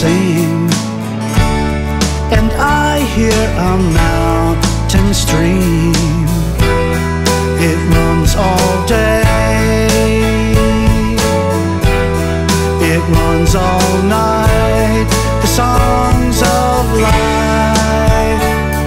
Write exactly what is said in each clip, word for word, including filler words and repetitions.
sing, and I hear a mountain stream. It runs all day, it runs all night, the songs of life.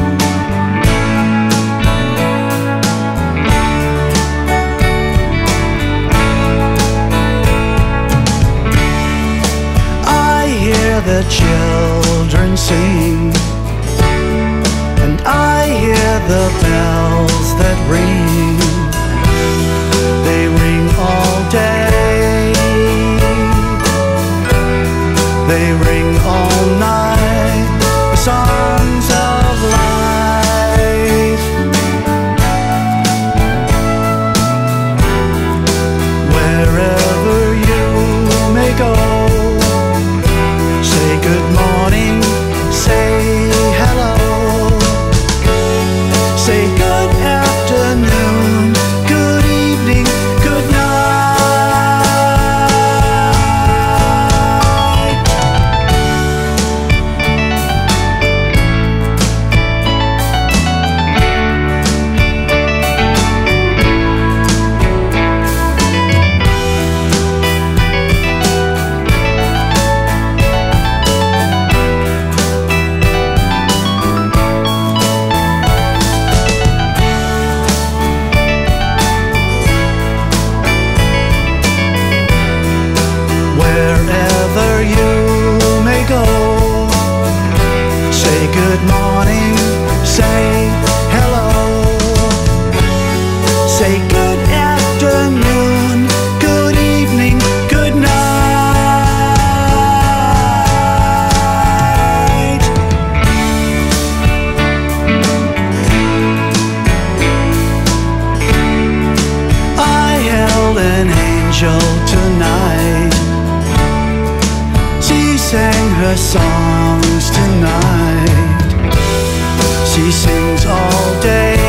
I hear the children sing, and I hear the bells that ring. They ring all day, they ring all night, the songs of life. Wherever you may go, say good morning, say hello, say good afternoon, good evening, good night. Wherever you may go, say good morning, say hello, say good afternoon, good evening, good night. I held an angel tonight, she sang her songs tonight. She sings all day,